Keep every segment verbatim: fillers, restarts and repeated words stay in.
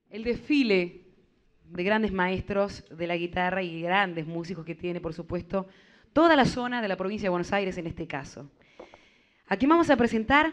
El desfile de grandes maestros de la guitarra y grandes músicos que tiene, por supuesto, toda la zona de la provincia de Buenos Aires en este caso. A quien vamos a presentar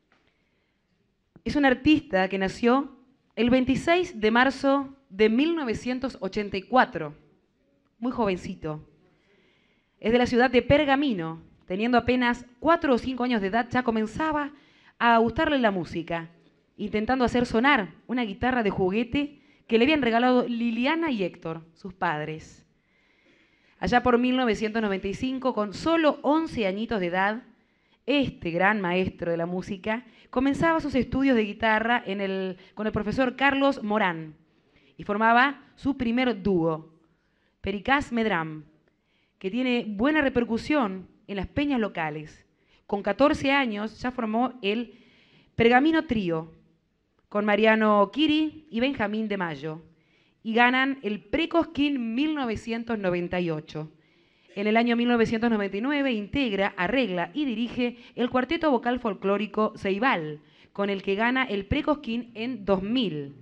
es un artista que nació el veintiséis de marzo de mil novecientos ochenta y cuatro, muy jovencito. Es de la ciudad de Pergamino, teniendo apenas cuatro o cinco años de edad ya comenzaba a gustarle la música, intentando hacer sonar una guitarra de juguete que le habían regalado Liliana y Héctor, sus padres. Allá por mil novecientos noventa y cinco, con solo once añitos de edad, este gran maestro de la música comenzaba sus estudios de guitarra en el, con el profesor Carlos Morán y formaba su primer dúo, Pericaz Medram, que tiene buena repercusión en las peñas locales. Con catorce años ya formó el Pergamino Trío con Mariano Chiri y Benjamín de Mayo y ganan el Precosquín mil novecientos noventa y ocho. En el año mil novecientos noventa y nueve integra, arregla y dirige el cuarteto vocal folclórico Ceibal, con el que gana el Precosquín en dos mil.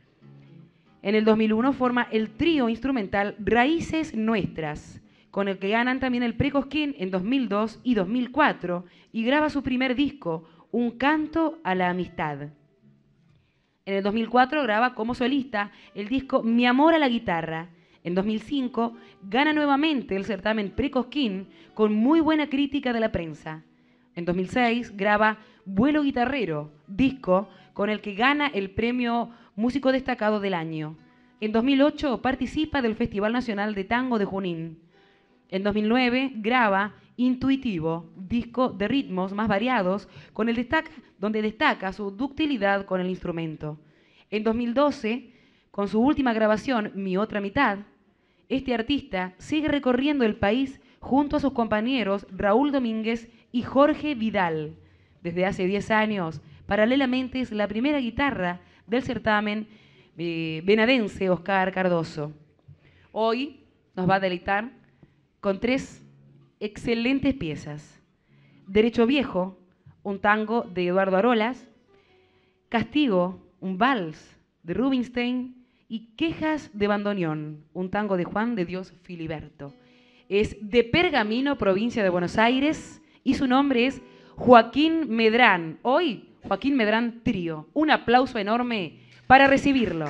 En el dos mil uno forma el trío instrumental Raíces Nuestras, con el que ganan también el Precosquín en dos mil dos y dos mil cuatro, y graba su primer disco, Un canto a la amistad. En el dos mil cuatro graba como solista el disco Mi amor a la guitarra. En dos mil cinco gana nuevamente el certamen Precosquín con muy buena crítica de la prensa. En dos mil seis graba Vuelo Guitarrero, disco con el que gana el premio Músico Destacado del Año. En dos mil ocho participa del Festival Nacional de Tango de Junín. En dos mil nueve graba Intuitivo, disco de ritmos más variados, con el destaca, donde destaca su ductilidad con el instrumento. En dos mil doce, con su última grabación, Mi otra mitad, este artista sigue recorriendo el país junto a sus compañeros Raúl Domínguez y Jorge Vidal. Desde hace diez años, paralelamente es la primera guitarra del certamen eh, venadense Oscar Cardoso. Hoy nos va a deleitar con tres excelentes piezas. Derecho Viejo, un tango de Eduardo Arolas, Castigo, un vals de Rubinstein, y Quejas de Bandoneón, un tango de Juan de Dios Filiberto. Es de Pergamino, provincia de Buenos Aires, y su nombre es Joaquín Medrán. Hoy, Joaquín Medrán Trío. Un aplauso enorme para recibirlo.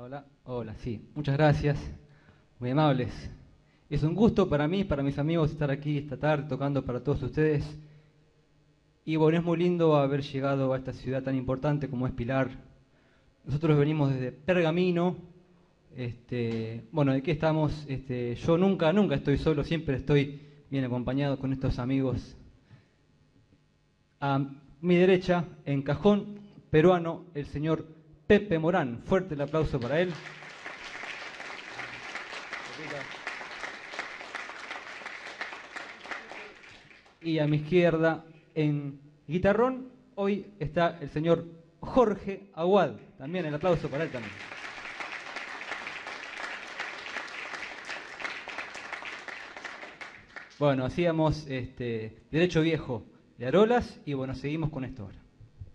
hola, hola, sí, muchas gracias, muy amables. Es un gusto para mí, para mis amigos, estar aquí esta tarde tocando para todos ustedes. Y bueno, es muy lindo haber llegado a esta ciudad tan importante como es Pilar. Nosotros venimos desde Pergamino. Este, bueno, ¿de qué estamos? Este, yo nunca, nunca estoy solo, siempre estoy bien acompañado con estos amigos. A mi derecha, en cajón peruano, el señor Pepe Morán. Fuerte el aplauso para él. Y a mi izquierda, en guitarrón, hoy está el señor Jorge Aguad. También el aplauso para él también. Bueno, hacíamos este, Derecho Viejo de Arolas y bueno, seguimos con esto ahora.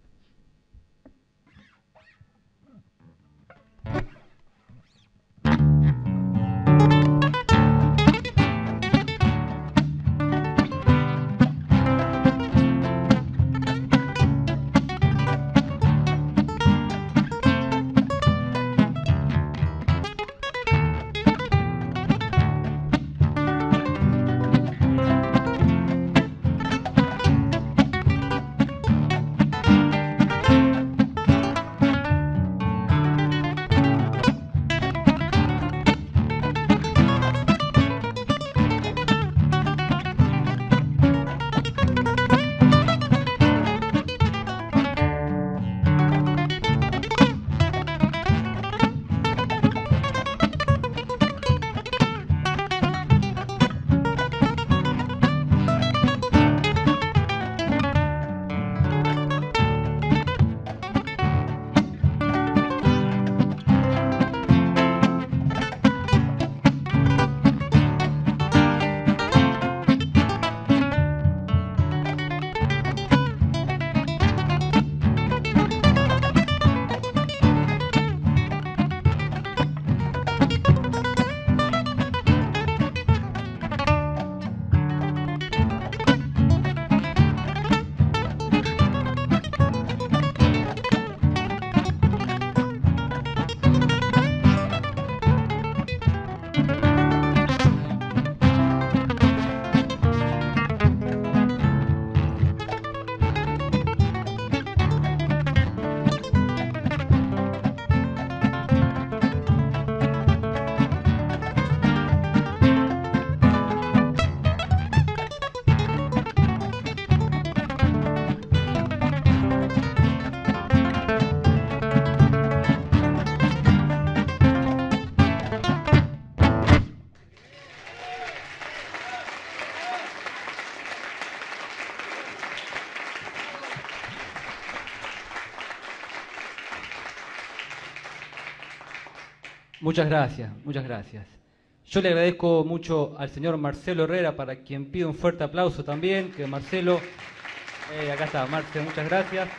Muchas gracias, muchas gracias. Yo le agradezco mucho al señor Marcelo Herrera, para quien pido un fuerte aplauso también, que Marcelo, eh, acá está, Marcelo, muchas gracias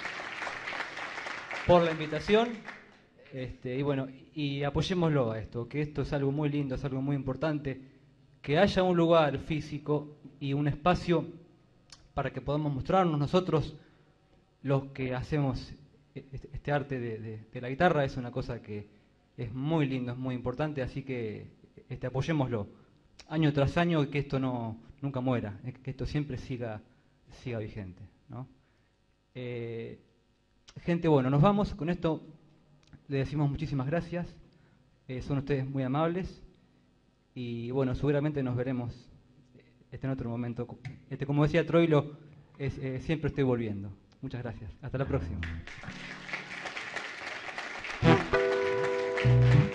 por la invitación. Este, y bueno, y apoyémoslo a esto, que esto es algo muy lindo, es algo muy importante, que haya un lugar físico y un espacio para que podamos mostrarnos nosotros los que hacemos este, este arte de, de, de la guitarra. Es una cosa que es muy lindo, es muy importante, así que este, apoyémoslo año tras año y que esto no nunca muera, que esto siempre siga, siga vigente, ¿no? Eh, gente, bueno, nos vamos. Con esto le decimos muchísimas gracias. Eh, son ustedes muy amables. Y bueno, seguramente nos veremos este, en otro momento. Este, como decía Troilo, es, eh, siempre estoy volviendo. Muchas gracias. Hasta la próxima. Thank you.